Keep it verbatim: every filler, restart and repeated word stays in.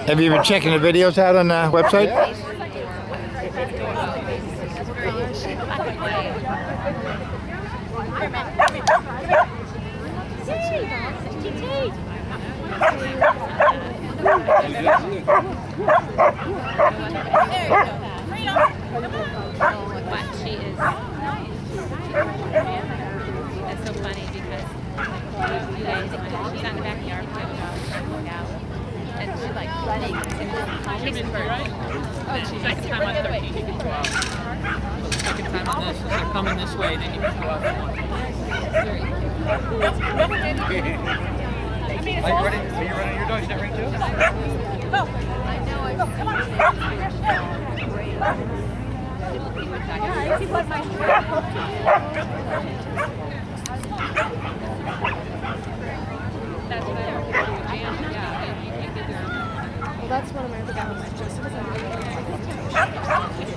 Have you been checking the videos out on the website? But she is. That's so funny because you guys, she's on the backyard with the dog trying to work out, and she's like running. She's in right? Oh, she's second time on thirteen, you can go out. So the second time on this, if they're coming this way, then you can go out. Are you running? Are you running your dog's different too? I know. Come on. Well, that's one of my other dogs. Just